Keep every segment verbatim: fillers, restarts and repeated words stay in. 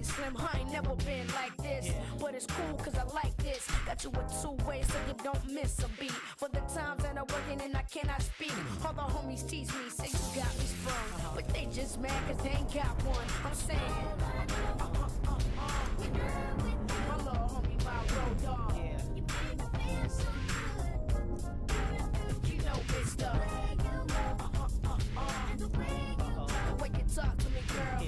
you slim, I ain't never been like this. But it's cool cause I like this. Got you a two way so you don't miss a beat. For the times that I'm working and I cannot speak, all the homies tease me, say you got me sprung. But they just mad cause they ain't got one. I'm saying, uh, uh, uh, uh. My little homie, my road dog. You made me feel so good. You know it's the uh, uh, uh, uh. And the way you talk, the way you talk to me, girl.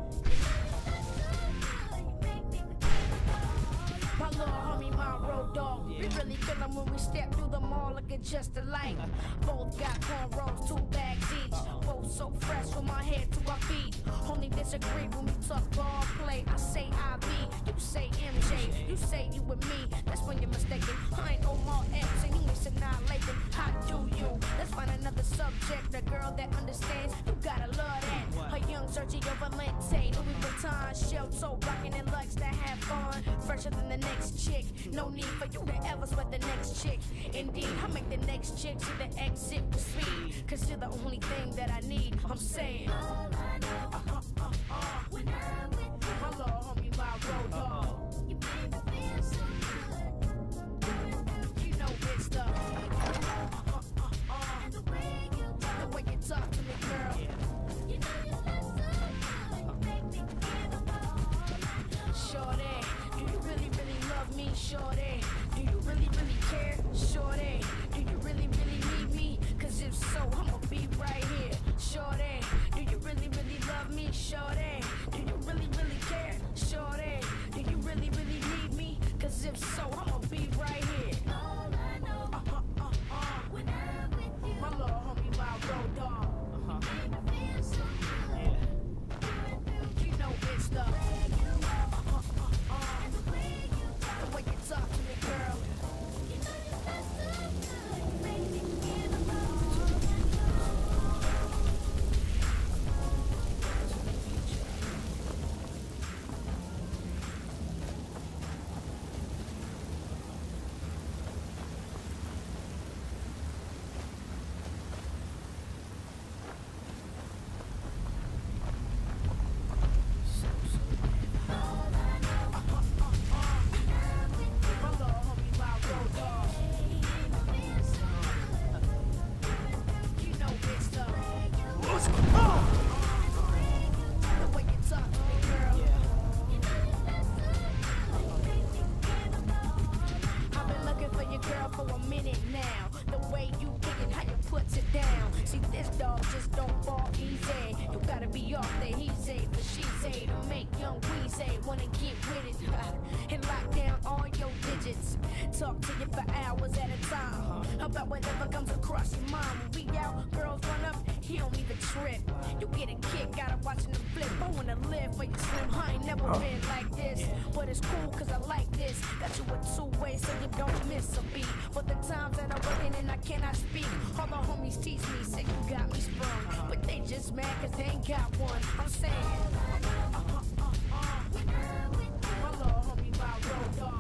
My little homie, my road dog. We really feelin' when we step through the mall looking just alike. Both got cornrows, two bags each. Both so fresh from my head to our feet. Only disagree when we talk ball play. I say I be, you say M J. You say you with me, that's when you're mistaken. I ain't Omar X and you ain't annihilating. How do you? Let's find another subject, a girl that understands. You gotta love that. A young Sergio Valente, Louis Vuitton, shell toe, rockin' and likes to have fun. Fresher than the next chick. No need for you to ever sweat the next chick. Indeed, I make the next chick see the exit with speed. Cause you're the only thing that I need. I'm saying, all I know, uh, uh, uh, when I'm with you. My little homie, my road dog. You make me feel so good. You know it's the uh, uh, uh, uh. And the way you talk, the way you talk to me, girl. You know you look so good. You make me feel the more. Shorty, do you really, really love me? Shorty, do you really, really care? Shorty, do you really, really need me? Cause if so, I'ma be right here. Shorty, do you really, really love me? Shorty, do you really, really care? Shorty, do you really, really need me? Cause if so, I'ma be right here. All I know, uh, uh, uh, uh. When I'm with you. My little homie, my road dog. Uh-huh. You make me feel so good. You know it's the uh, uh, uh, uh. And the way you talk, the way you talk to me, girl. You know you feel so good. You make me feel the more. Talk to you for hours at a time about whatever comes across your mind. When we out, girls run up, he don't even trip. You get a kick out of watching them flip. I wanna live for you, slim. I ain't never been like this, but it's cool cause I like this. Got you a two way so you don't miss a beat. For the times that I'm working and I cannot speak, all the homies tease me, say you got me sprung. But they just mad cause they ain't got one. I'm saying, uh, uh, uh, uh. My little homie, my road dog.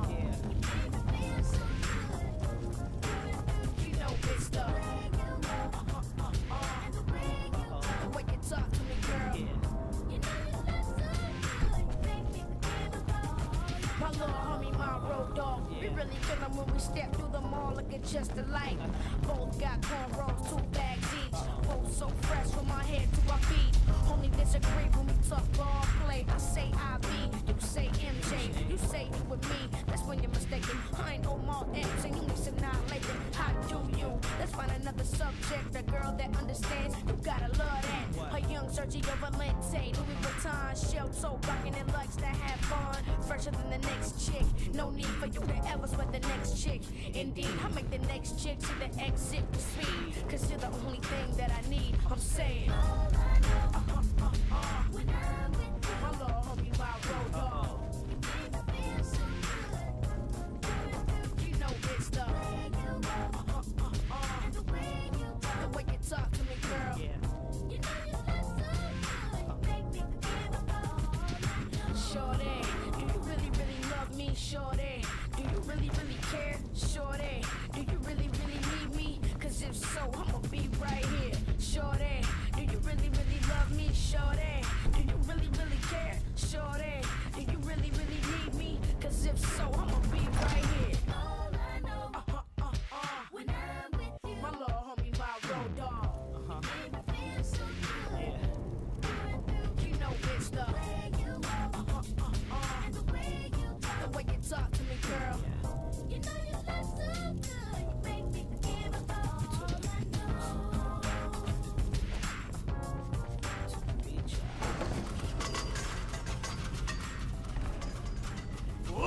It's the uh, uh, uh, uh. And the way you talk, the way you talk to me, girl. You know you look so good. You make me feel the more. My little homie, my road dog. We really feelin' when we step through the mall looking just alike. Both got cornrows, two bags each. Both so fresh from my head to our feet. Only disagree when we talk ball play. I say I be, you say M J. You say you with me, that's when you're mistaken. I ain't Omar X and you ain't annihilating. How do you? Let's find another subject, a girl that understands. You gotta love that. A young Sergio Valente, Louis Vuitton, shell toe, rockin' and likes to have fun. Fresher than the next chick. No need for you to ever sweat the next chick. Indeed, I make the next chick see the exit with speed. Cause you're the only thing that I need. I'm saying, all I know, uh, uh, uh, uh. When I'm with you. My little homie, my road dog. You make me feel so good. You know it's the uh, uh, uh, uh. And the way you talk, the way you talk to me, girl. You know you look so good. You make me feel the more. Shorty, do you really, really love me? Shorty, do you really, really care? Shorty, do you really, really need me? Cause if so, I'ma be right here. Shorty, do you really, really love me? Shorty, do you really, really care? Shorty, do you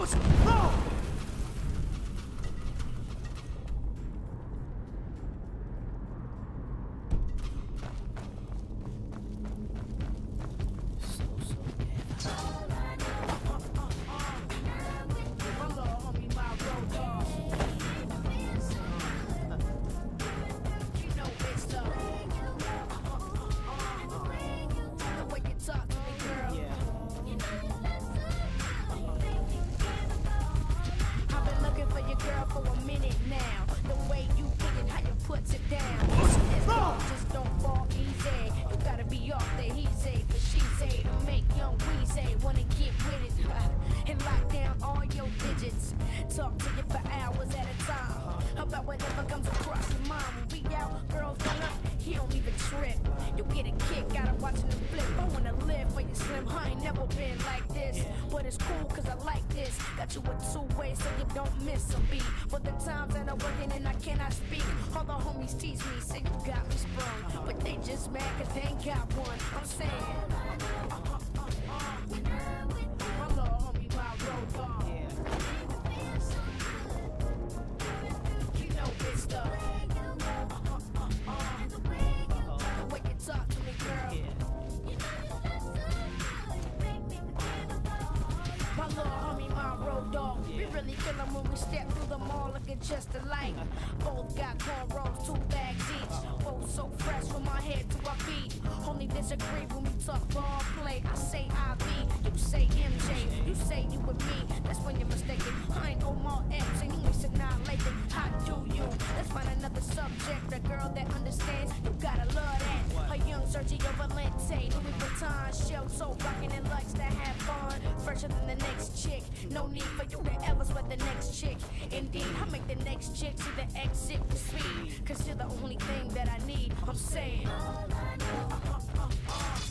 Just alike, both got cornrows, two bags each. Both so fresh from my head to our feet. Only disagree when we talk ball play. I say I V, you say M J, you say you with me. That's when you're mistaken. I ain't Omar Epps, and you ain't annihilated. How do you? Let's find another subject, a girl that understands. You gotta love that. A young Sergio Valente, Louis Vuitton, shell toe rocking and likes to have fun. Fresher than the next chick. No need for you to ever sweat the next chick. Indeed, I make the next chick see the exit with speed. Cause you're the only thing that I need. I'm saying all I know, uh, uh, uh, uh.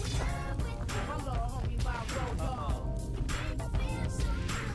My little homie, my road dog. You make me feel so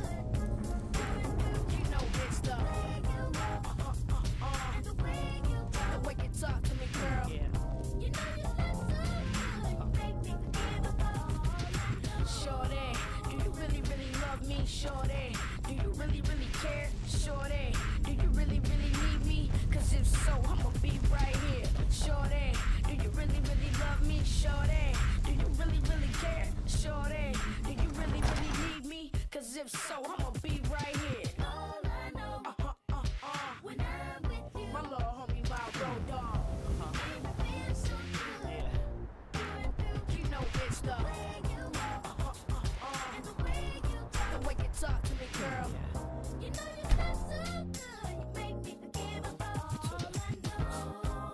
good. You know it's the way you walk, uh, uh, uh, uh. And the way you talk, the way you talk to me, girl. Yeah. You know you look so good. You make me forgive about all I know. Shorty, do you really, really love me? Shorty, do you really, really care? Shorty, do you really, really need me? Cause if so, I'ma be right here. Shorty, do you really, really love me? Shorty, do you really, really care? Shorty, do you really, really need me? Cause if so, I'ma be right here. All I know, uh-huh, uh-uh, when I'm with you, my little homie, my road dog. Uh-huh. You feel so good. Yeah. You know it's the way you walk, uh-huh, uh-uh, and the way you talk, the way you talk to me, girl. Yeah. You know you feel so good. You make me forgive about all I know.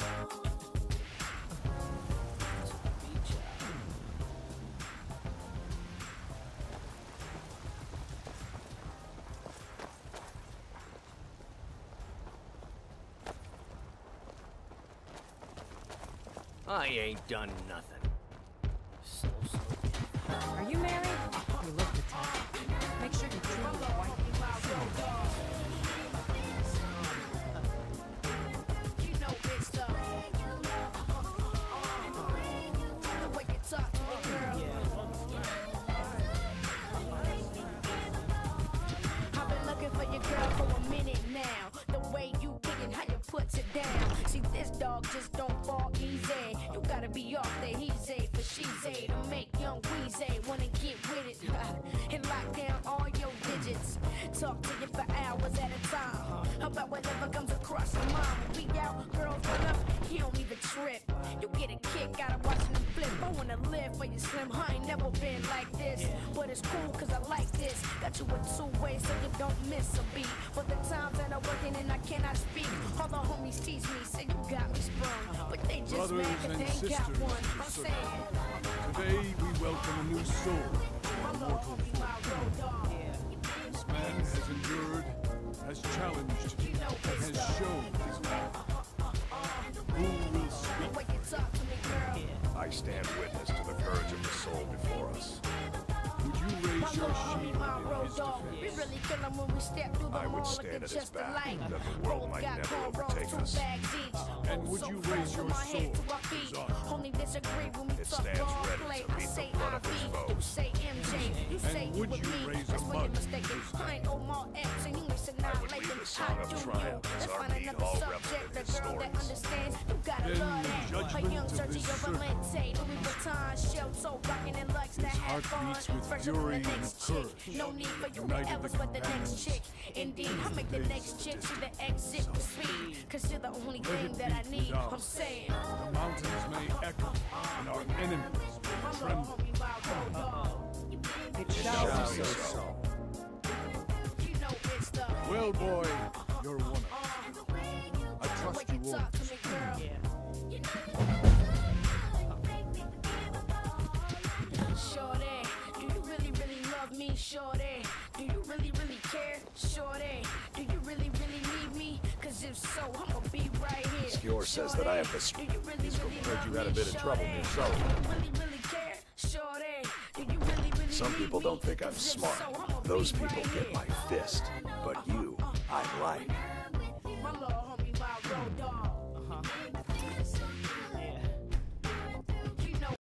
I ain't done nothing. So, so Are you married? You look the type. Make sure you treat your wife. You know it's the way you walk, and the way you talk to me, girl. I've been looking for your girl for a minute now. The way you kick it, how you put it down. See, this dog just don't fall easy. You gotta be off the he's a for she's a to make young Weezy wanna get with it and lock down all your digits. Talk to you for hours at a time about whatever comes across your mind. We out, girls run up, he don't even trip. You get a kick out of watching them flip. I wanna live for you, Slim. I ain't never been like this, but it's cool cause I like this. Got you in two ways so you don't miss a beat. For the times that I'm working and I cannot speak, all the homies tease me, say you got me sprung, but they just Brothers mad cause and they ain't got sisters, one. I'm Mister saying Today we welcome a new soul to my our little mortal homie, my form. road dog. This man has endured, has challenged, You know and it's has the shown his valor. Who will speak? way you talk to me, girl. I stand witness to the courage of the soul before us. Would you raise your shield My in road face to dog. We face. really kill 'em when we step through the I would mall stand looking at his just back, alike. that the world Both might got never cornrows, overtake two us. bags each. And Oh, would so you fresh raise from your my head to sword our feet. as I- Only disagree when we It talk stands ball ready play. to I beat the say blood I of its V, foe. you say M J, you say And you would with you me. raise That's a where you're mug mistaken. I ain't Omar Epps and you missing I out would like leave them. a song I of do you. triumph as Let's our find beat another hall subject. replica The girl that stories. understands. You gotta Then love the that. A judgment young of Sergio this circle. Valente, Louis Vuitton, shell toe rocking and likes to His have heart fun. beats with Fresh fury from the and next chick. courage. No need for you to United ever the sweat the next companions. chick. Indeed, I make the next chick see the exit with speed. Cause you're the only thing that I need. I'm saying. The mountains may echo, and our enemies may tremble. It shall Shall be be so. so. You know it's the Well, boy, you're one of us. I trust you all. talk to me, girl. Shorty, do you really, really love me, shorty? Do you really, really care, shorty? Do you really, really need me? Cause if so, I'ma be right here. Skior says that I have the Do you really, really Heard love you had a me, bit of trouble shorty? yourself. Do you really, really care, shorty? Do you really, really Some need people me? don't think I'm 'Cause if smart. so, I'ma Those be people right get here. my fist. But you, I like.